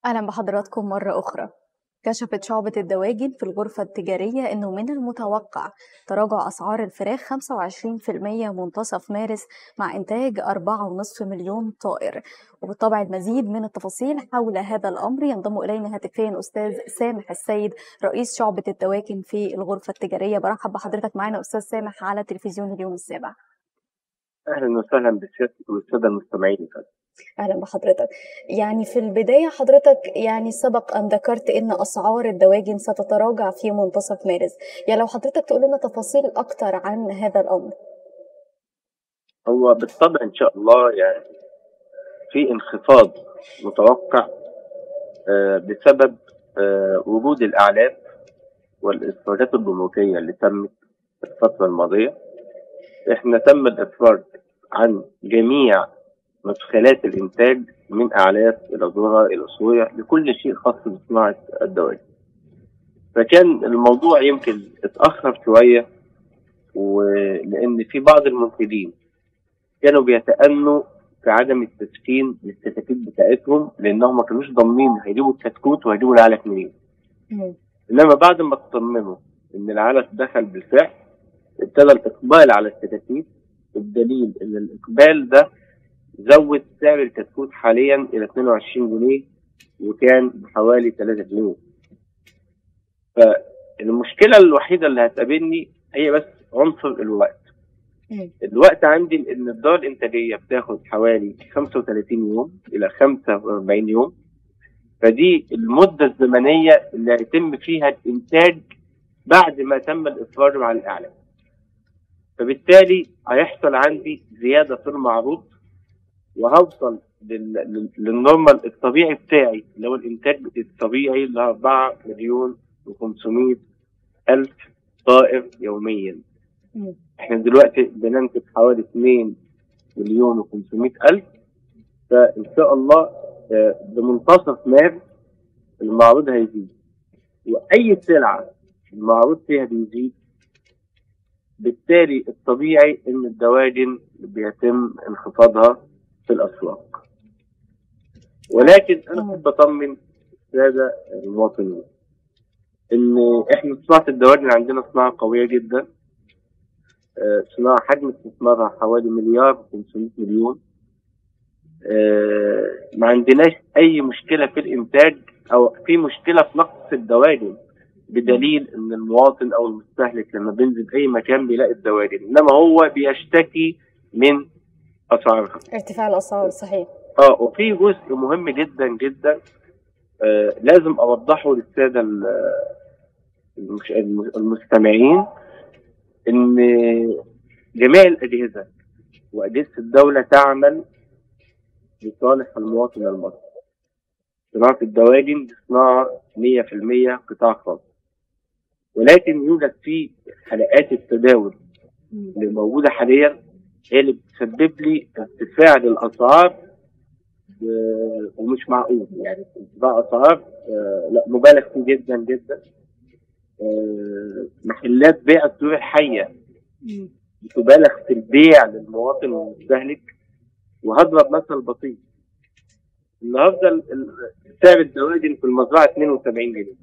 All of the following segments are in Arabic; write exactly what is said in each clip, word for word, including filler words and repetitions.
أهلا بحضراتكم مرة أخرى. كشفت شعبة الدواجن في الغرفة التجارية أنه من المتوقع تراجع أسعار الفراخ خمسة وعشرين بالمئة منتصف مارس مع إنتاج أربعة فاصلة خمسة مليون طائر. وبالطبع المزيد من التفاصيل حول هذا الأمر ينضم إلينا هاتفيا أستاذ سامح السيد رئيس شعبة الدواجن في الغرفة التجارية. برحب بحضرتك معنا أستاذ سامح على تلفزيون اليوم السابع. اهلا وسهلا بسيادتك والساده المستمعين. أهلا بحضرتك. يعني في البداية حضرتك يعني سبق أن ذكرت أن أسعار الدواجن ستتراجع في منتصف مارس، يعني لو حضرتك تقول لنا تفاصيل أكتر عن هذا الأمر. هو بالطبع ان شاء الله يعني في انخفاض متوقع بسبب وجود الاعلاف والافراجات الجمركيه اللي تمت الفتره الماضيه. احنا تم الافراج عن جميع مدخلات الانتاج من اعلاف الى ذره الى صويا لكل شيء خاص بصناعه الدواجن. فكان الموضوع يمكن اتاخر شويه، ولان في بعض المنتجين كانوا بيتأنوا في عدم التسخين للكتاكيت بتاعتهم، لانهم ما كانوش ضامنين هيجيبوا الكتكوت وهيجيبوا العلف منين. انما بعد ما اطمنوا ان العلف دخل بالفعل ابتدى الاقبال على الكتاكيت، الدليل ان الاقبال ده زود سعر الكتكوت حاليا الى اثنين وعشرين جنيه وكان بحوالي ثلاثة جنيه. فالمشكله الوحيده اللي هتقابلني هي بس عنصر الوقت. الوقت عندي ان الدار الانتاجيه بتاخد حوالي خمسة وثلاثين يوم الى خمسة وأربعين يوم، فدي المده الزمنيه اللي هيتم فيها الانتاج بعد ما تم الافراج عن الاعلام. فبالتالي هيحصل عندي زياده في المعروض وهوصل للنورمال الطبيعي بتاعي اللي هو الانتاج الطبيعي اللي هو أربعة مليون وخمسمائة الف طائر يوميا. احنا دلوقتي بننتج حوالي اثنين مليون وخمسمائة الف، فان شاء الله بمنتصف مارس المعروض هيزيد، واي سلعه المعروض فيها بيزيد بالتالي الطبيعي ان الدواجن بيتم انخفاضها في الاسواق. ولكن انا احب اطمن الساده المواطنين ان احنا صناعه الدواجن عندنا صناعه قويه جدا، صناعه حجم استثمارها حوالي مليار وخمسمائة مليون. ما عندناش اي مشكله في الانتاج او في مشكله في نقص الدواجن، بدليل ان المواطن او المستهلك لما بينزل اي مكان بيلاقي الدواجن، انما هو بيشتكي من اسعارها، ارتفاع الاسعار. صحيح. اه وفي جزء مهم جدا جدا آه لازم اوضحه للساده المستمعين، ان جميع الاجهزه واجهزه الدوله تعمل لصالح المواطن المصري. صناعه الدواجن صناعه مئة بالمئة قطاع خاص، ولكن يوجد في حلقات التداول اللي موجوده حاليا هي اللي بتسبب لي ارتفاع للاسعار ومش معقول. يعني ارتفاع اسعار لا مبالغ فيه جدا جدا. محلات بيع الطيور الحيه بتبالغ في البيع للمواطن والمستهلك. وهضرب مثل بسيط، النهارده سعر الدواجن في المزرعه اثنين وسبعين جنيه،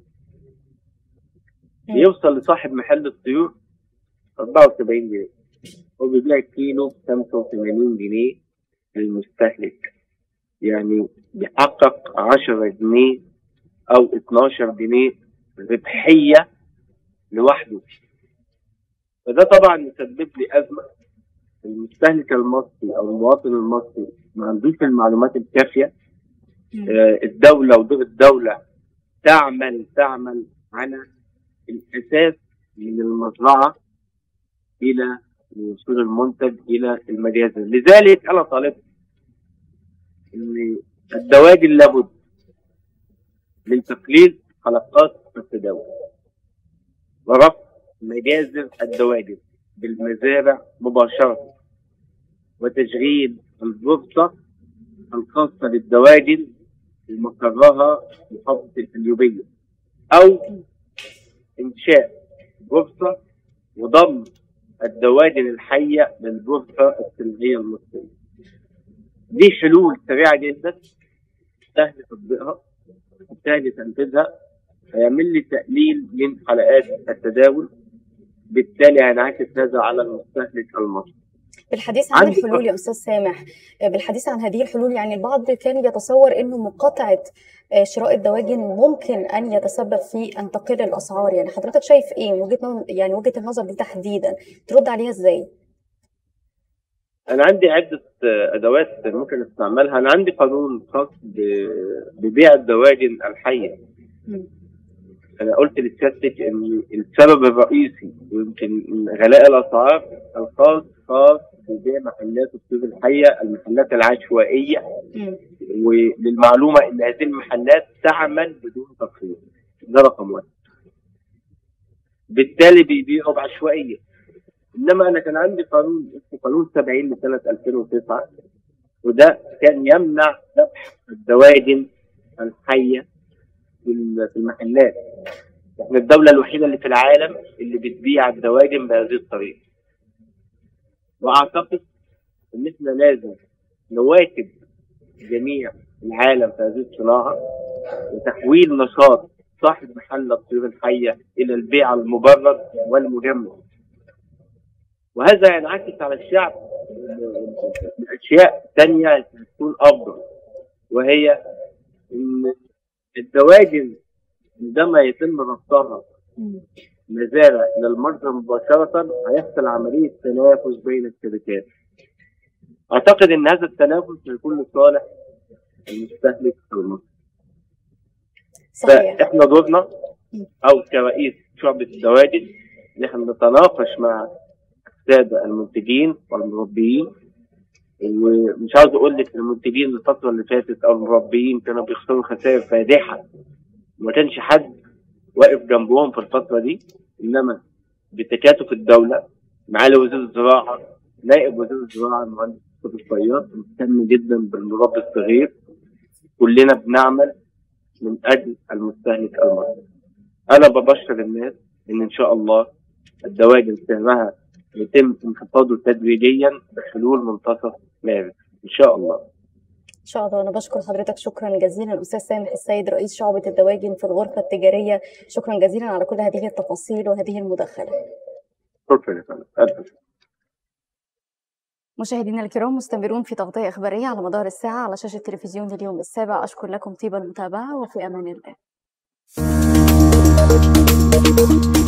يوصل لصاحب محل الطيور أربعة وسبعين جنيه، هو بيبيع الكيلو ب خمسة وثمانين جنيه للمستهلك، يعني بيحقق عشرة جنيه او اثناشر جنيه ربحيه لوحده. فده طبعا يسبب لي ازمه. المستهلك المصري او المواطن المصري ما عندوش المعلومات الكافيه. آه الدوله ودور الدوله تعمل تعمل على الاساس من المزرعه الى وصول المنتج الى المجازر. لذلك انا طالبت ان الدواجن لابد من تقليل حلقات التداول ورفع مجازر الدواجن بالمزارع مباشرة، وتشغيل البورصة الخاصة للدواجن ومقرها محافظة القليوبية، أو إنشاء بورصة وضم الدواجن الحية للبورصة السلمية المصرية. دي حلول سريعة جدا سهل تطبيقها، سهل تنفيذها، هيعمل لي تقليل من حلقات التداول، بالتالي هينعكس هذا على المستهلك المصري. بالحديث عن الحلول يا أستاذ سامح، بالحديث عن هذه الحلول، يعني البعض كان يتصور أنه مقاطعة شراء الدواجن ممكن أن يتسبب في أن تقل الأسعار، يعني حضرتك شايف إيه من وجهة يعني وجهة النظر دي تحديدا، ترد عليها إزاي؟ أنا عندي عدة أدوات ممكن استعملها. أنا عندي قانون خاص ببيع الدواجن الحية. م. أنا قلت لسيادتك إن السبب الرئيسي ويمكن غلاء الأسعار الخاص خاص ببيع محلات الطيور الحية، المحلات العشوائية. م. وللمعلومة إن هذه المحلات تعمل بدون تقييم، ده رقم واحد. بالتالي بيبيعوا بعشوائية. إنما أنا كان عندي قانون اسمه قانون سبعين لسنة ألفين وتسعة، وده كان يمنع ذبح الدواجن الحية في المحلات. احنا الدولة الوحيدة اللي في العالم اللي بتبيع الدواجن بهذه الطريقة. واعتقد ان احنا لازم نواكب جميع العالم في هذه الصناعة وتحويل نشاط صاحب محل الطيور الحية الى البيع المبرد والمجمد. وهذا ينعكس على الشعب باشياء ثانية تكون افضل، وهي ان الدواجن عندما يتم ربطها مزارع للمرضى مباشرة هيحصل عملية تنافس بين الشركات. أعتقد إن هذا التنافس هيكون لصالح المستهلك المصري. صحيح. فإحنا دورنا أو كرئيس شعبة الدواجن إن إحنا نتناقش مع السادة المنتجين والمربيين، ومش عاوز أقول لك المنتجين الفترة اللي فاتت أو المربيين كانوا بيخسروا خسائر فادحة، وما كانش حد واقف جنبهم في الفترة دي، إنما بتكاتف الدولة معالي وزير الزراعة، نائب وزير الزراعة المهندس مصطفى الصياد مهتم جدا بالمربي الصغير. كلنا بنعمل من أجل المستهلك المصري. أنا ببشر الناس إن إن شاء الله الدواجن سعرها يتم انخفاضه تدريجيا بحلول منتصف مارس إن شاء الله. إن شاء الله. أنا بشكر حضرتك شكرا جزيلا الأستاذ سامح السيد رئيس شعبة الدواجن في الغرفة التجارية، شكرا جزيلا على كل هذه التفاصيل وهذه المداخلة. شكرا يا فندم. مشاهدينا الكرام، مستمرون في تغطية إخبارية على مدار الساعة على شاشة تلفزيون اليوم السابع. أشكر لكم طيب المتابعة وفي أمان الله.